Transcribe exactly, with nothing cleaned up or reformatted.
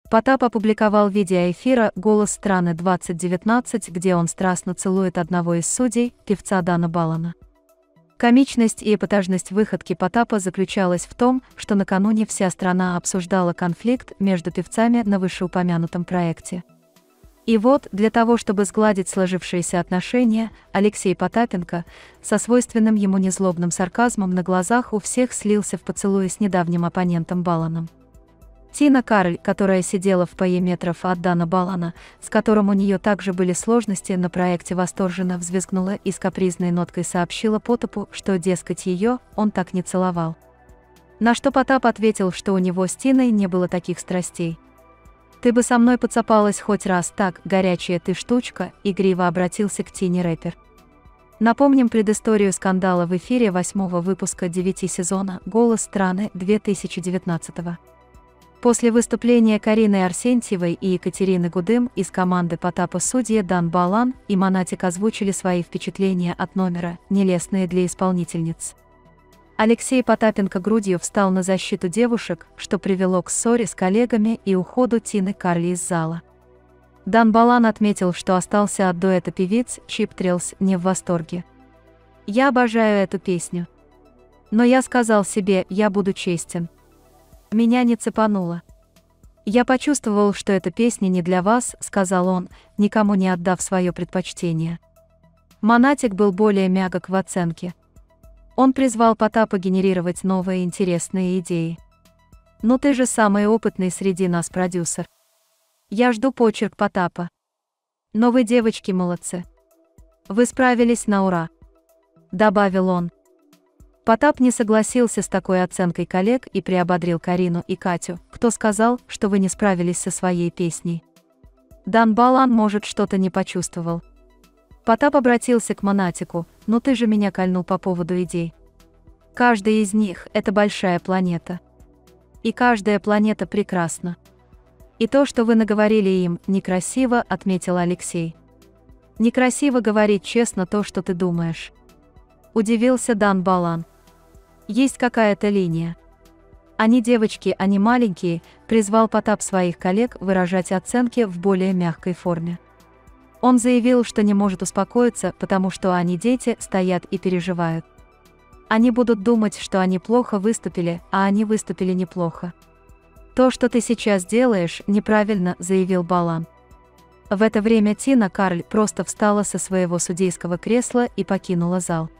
Потап опубликовал видеоэфира «Голос страны двадцать девятнадцать», где он страстно целует одного из судей, певца Дана Балана. Комичность и эпатажность выходки Потапа заключалась в том, что накануне вся страна обсуждала конфликт между певцами на вышеупомянутом проекте. И вот, для того, чтобы сгладить сложившиеся отношения, Алексей Потапенко со свойственным ему незлобным сарказмом на глазах у всех слился в поцелуе с недавним оппонентом Баланом. Тина Кароль, которая сидела в паре метров от Дана Балана, с которым у нее также были сложности на проекте, восторженно взвизгнула и с капризной ноткой сообщила Потапу, что, дескать, ее он так не целовал. На что Потап ответил, что у него с Тиной не было таких страстей. «Ты бы со мной поцапалась хоть раз так, горячая ты штучка», — игриво обратился к Тине рэпер. Напомним предысторию скандала в эфире восьмого выпуска девяти сезона «Голос страны» две тысячи девятнадцатого. После выступления Карины Арсентьевой и Екатерины Гудым из команды Потапа судьи Дан Балан и Монатик озвучили свои впечатления от номера, нелестные для исполнительниц. Алексей Потапенко грудью встал на защиту девушек, что привело к ссоре с коллегами и уходу Тины Карли из зала. Дан Балан отметил, что остался от дуэта певиц Чип Триллс не в восторге. «Я обожаю эту песню. Но я сказал себе, я буду честен. Меня не цепануло. Я почувствовал, что эта песня не для вас», — сказал он, никому не отдав свое предпочтение. Монатик был более мягок в оценке. Он призвал Потапа генерировать новые интересные идеи. «Ну ты же самый опытный среди нас продюсер. Я жду почерк Потапа. Но вы, девочки, молодцы. Вы справились на ура», — добавил он. Потап не согласился с такой оценкой коллег и приободрил Карину и Катю: «Кто сказал, что вы не справились со своей песней? Дан Балан, может, что-то не почувствовал». Потап обратился к Монатику: «Ну ты же меня кольнул по поводу идей. Каждая из них — это большая планета. И каждая планета прекрасна. И то, что вы наговорили им, некрасиво», — отметил Алексей. «Некрасиво говорить честно то, что ты думаешь», — удивился Дан Балан. «Есть какая-то линия. Они девочки, они маленькие», — призвал Потап своих коллег выражать оценки в более мягкой форме. Он заявил, что не может успокоиться, потому что они дети, стоят и переживают. Они будут думать, что они плохо выступили, а они выступили неплохо. «То, что ты сейчас делаешь, неправильно», — заявил Балан. В это время Тина Кароль просто встала со своего судейского кресла и покинула зал.